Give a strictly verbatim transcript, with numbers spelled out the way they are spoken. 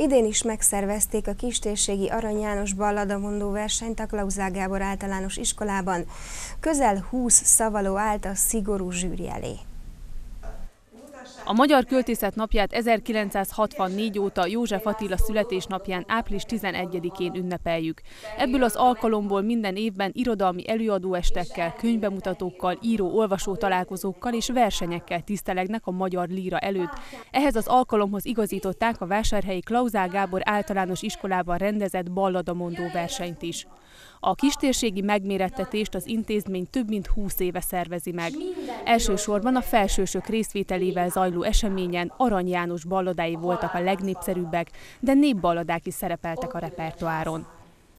Idén is megszervezték a kistérségi Arany János balladamondó versenyt a Klauzál Gábor Általános Iskolában. Közel húsz szavaló állt a szigorú zsűri elé. A Magyar Költészet napját ezerkilencszázhatvannégy óta József Attila születésnapján április tizenegyedikén ünnepeljük. Ebből az alkalomból minden évben irodalmi előadóestekkel, könyvbemutatókkal, író-olvasó találkozókkal és versenyekkel tisztelegnek a magyar líra előtt. Ehhez az alkalomhoz igazították a vásárhelyi Klauzál Gábor Általános Iskolában rendezett balladamondó versenyt is. A kistérségi megmérettetést az intézmény több mint húsz éve szervezi meg. Elsősorban a felsősök részvételével zajló eseményen Arany János balladái voltak a legnépszerűbbek, de népballadák is szerepeltek a repertoáron.